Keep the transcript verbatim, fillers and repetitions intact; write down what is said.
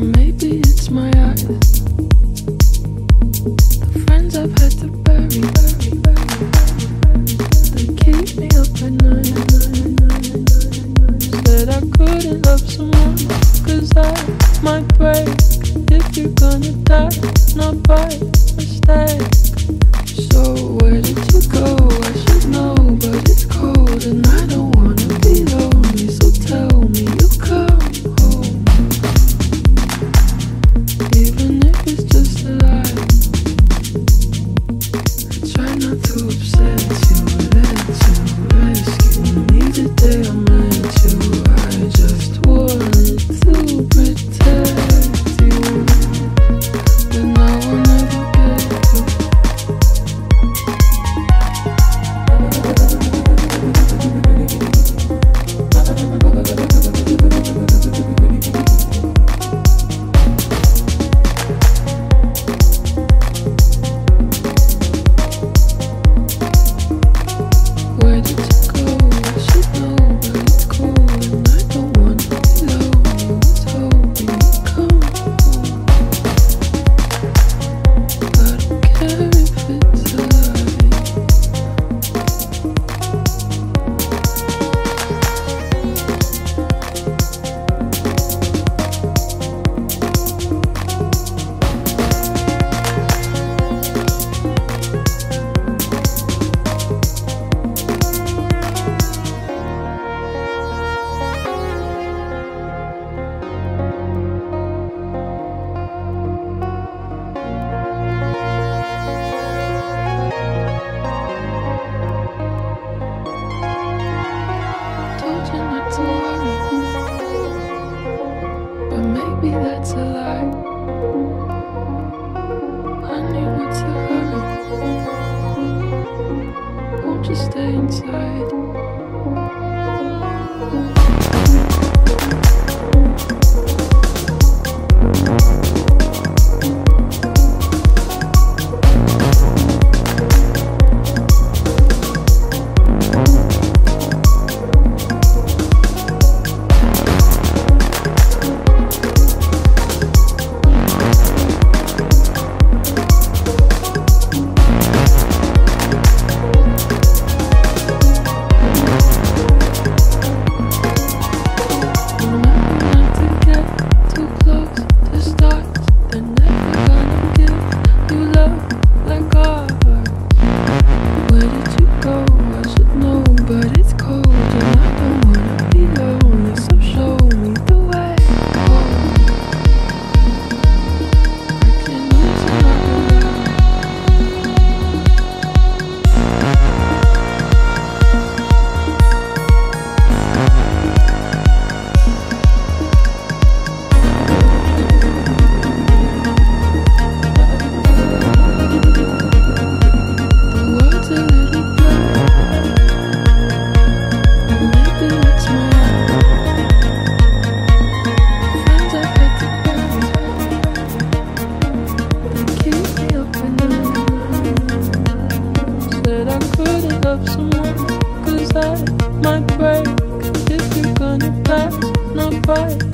maybe it's my eyes. The friends I've had to bury, bury, bury, they keep me up at night. Said I couldn't love someone, cause I might break. If you're gonna die, not by mistake. So where did you go? I should know, but it's cold and I don't wanna be lonely. So tell me you'll come home, even if it's just a lie. I try not to upset you, let you rescue me the day I met you. I just wanted to protect you, but now I'll never get you. Where did you go? I should know, but it's cold and I don't wanna be lonely. Was hoping you'd come home. I don't care if it's a lie. Told you not to worry, but maybe that's a lie. Honey, what's the hurry? Won't you stay inside? Love someone, cause I might break. If you're gonna pass, not by